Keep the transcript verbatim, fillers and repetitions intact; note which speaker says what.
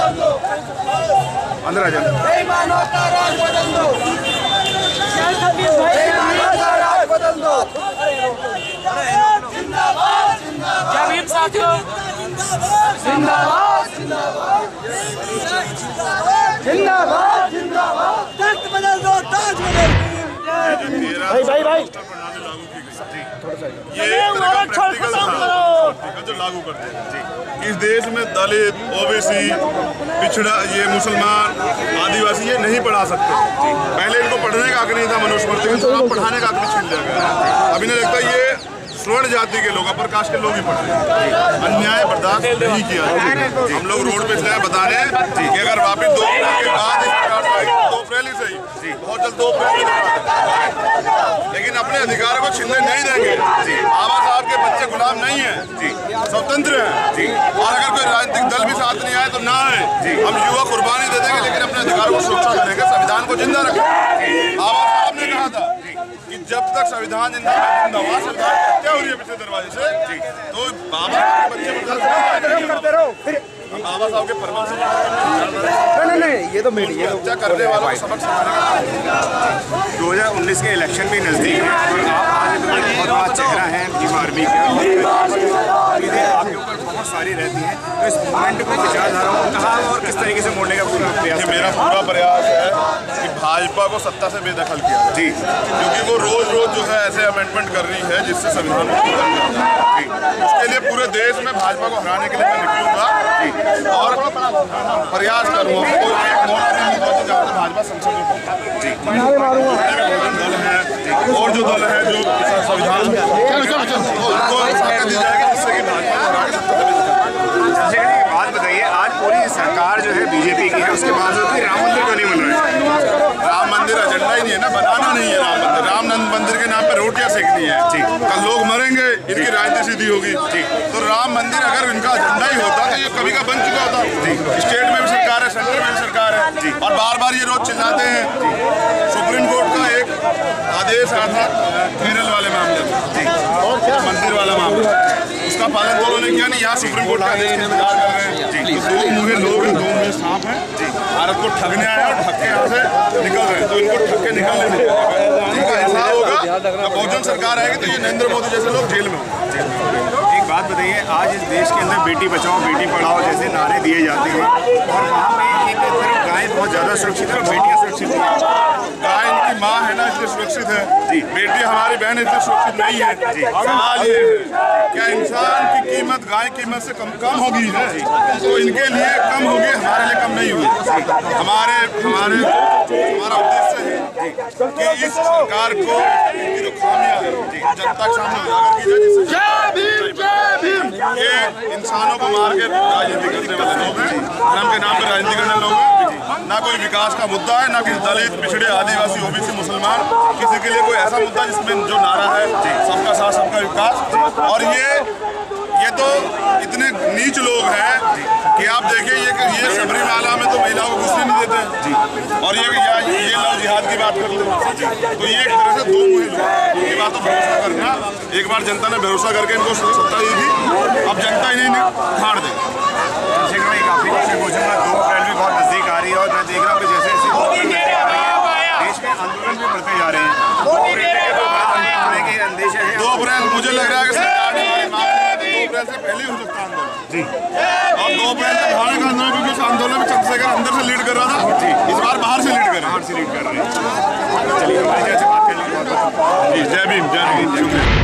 Speaker 1: अंदर आ जाओ।
Speaker 2: साथियों
Speaker 3: जिंदाबाद जिंदाबाद जिंदाबाद जिंदाबाद तख्त बदल दो, ताज बदल दो।
Speaker 4: भाई भाई भाई
Speaker 1: ये प्रैक्टिकल था जो लागू करते हैं। इस देश में दलित, ओबीसी, पिछड़ा, ये मुसलमान, आदिवासी ये नहीं पढ़ा सकते। पहले इनको पढ़ने का हक नहीं था मनुस्मृति में, तो अब पढ़ाने का हक भी छीन लिया गया। अभी नहीं लगता ये स्वर्ण जाति के लोग, अपर कास्ट के लोग ही पढ़ रहे हैं। अन्याय बर्दाश्त नहीं किया। हम लोग रोड पे इसलिए बताने कि अगर वापिस दो अप्रैल के बाद इस प्रकार से दो अप्रैल ही सही, बहुत जल्द दो अप्रैल, लेकिन अपने अधिकारों को छीनने नहीं देंगे। बाबा साहब के बच्चे गुलाम नहीं है, स्वतंत्र हैं। और अगर कोई राजनीतिक दल भी साथ नहीं आए तो ना आए, हम युवा कुर्बानी दे देंगे, लेकिन अपने अधिकारों को सुरक्षा करेंगे, संविधान को जिंदा रखेंगे। बाबा साहब ने कहा था कि जब तक संविधान जिंदा है, संविधान हत्या हो रही है पिछले दरवाजे से, तो बाबा साहब के बच्चे बाबा साहब के फरमान से
Speaker 4: नहीं नहीं ये तो मेरी
Speaker 1: हत्या करने वालों को सबक सिखाने।
Speaker 5: दो हजार उन्नीस के इलेक्शन भी नजदीक है और आप आज बहुत बड़ा चेहरा है भीम आर्मी का, आपके ऊपर बहुत सारी रहती हैं, तो इस मूवमेंट को विचारधारा को कहाँ और किस तरीके से मोड़ने का पूरा प्रयास?
Speaker 1: मेरा पूरा प्रयास है कि भाजपा को सत्ता से बेदखल किया जी, क्योंकि वो रोज रोज जो है ऐसे अमेंडमेंट कर रही है जिससे संविधान को, उसके लिए पूरे देश में भाजपा को हराने के लिए मैं निकलूंगा और प्रयास करूँगा। भाजपा संसद में जी दल है और जो दल है जो संविधान उनको ताकत दी जाएगी जिससे कि भाजपा
Speaker 5: बात बताइए, आज पूरी सरकार जो है बीजेपी की है, उसके बावजूद भी राम मंदिर क्यों नहीं बन रहा है?
Speaker 1: राम मंदिर एजेंडा ही नहीं है ना, बनाना नहीं है राम मंदिर। राम मंदिर के नाम पे रोटियां सेकनी है जी, कल लोग मरेंगे, इनकी राजनीति सीधी होगी जी। तो राम मंदिर अगर इनका एजेंडा ही होता तो ये कभी का बन चुका होता जी। स्टेट में भी सरकार है, सेंटर में भी सरकार है जी, और बार बार ये रोज चिल्लाते हैं। सुप्रीम कोर्ट का एक आदेश आया था केरल वाले मामले में जी, और क्या मंदिर वाला मामला, उसका पालन तो उन्होंने किया नहीं। यहाँ सुप्रीम कोर्ट का आदेश इंतजार कर रहे हैं जी। तो दो मुँहे लोग हैं, दो मुँहे सांप हैं जी। भारत को ठगने आए और ठग के यहाँ से निकल रहे हैं, तो इनको ठग के निकलने नहीं देंगे। इनका ऐसा होगा जब बहुजन सरकार आएगी तो ये नरेंद्र मोदी जैसे लोग जेल में होंगे।
Speaker 5: एक बात बताइए, आज इस देश के अंदर बेटी बचाओ बेटी पढ़ाओ जैसे नारे दिए जाते हैं और वहाँ पे एक तरफ गाय बहुत ज़्यादा सुरक्षित है और बेटियाँ सुरक्षित हैं।
Speaker 1: गाय इनकी माँ है ना, इसलिए सुरक्षित है जी। बेटी हमारी बहन इसलिए सुरक्षित नहीं है जी। सवाल ये है क्या इंसान की कीमत गाय की कीमत से कम कम होगी है? तो इनके लिए कम होगी, हमारे लिए कम नहीं होगी। हमारे हमारे हमारा उद्देश्य है कि इस सरकार को इनकी जो खामियां है जनता के सामने उजागर की जाए, जिससे ये इंसानों को मार के राजनीति करने वाले लोग हैं, धर्म के नाम पर राजनीति करने लोग हैं। ना कोई विकास का मुद्दा है, ना किसी दलित, पिछड़े, आदिवासी, ओबीसी, मुसलमान, किसी के लिए कोई ऐसा मुद्दा जिसमें जो नारा है सबका साथ सबका विकास। और ये ये तो इतने नीच लोग हैं कि आप देखिए ये ये सबरीमाला में तो महिलाओं को घुसने नहीं देते जी, और ये ये, ये लव जिहाद की बात करते हैं। तो ये एक तरह से दो मुहे लोग, ये बात तो भरोसा करना, एक बार जनता ने भरोसा करके इनको सत्ता दी थी, अब जनता इन्हें उखाड़ दे।
Speaker 5: काफी पूछूंगा, दो अप्रैल भी बहुत नजदीक आ रही है और मैं देख रहा हूँ कि जैसे देश में आंदोलन भी बढ़ते जा रहे हैं, दो अप्रैल के अंदेशा है।
Speaker 1: दो अप्रैल मुझे लग रहा है कि सरकार ने हमारे मामले में दो अप्रैल से पहले ही हो सकता है आंदोलन जी, और दो अप्रैल से भाड़े का आंदोलन, क्योंकि उस आंदोलन में चंद्रशेखर अंदर से लीड कर रहा था जी, इस बार बाहर से लीड कर रहे हैं,
Speaker 5: बाहर से लीड कर रहे हैं। चलिए हमारी जैसे बात करने की बहुत बहुत
Speaker 1: जय भीम, जय भीम।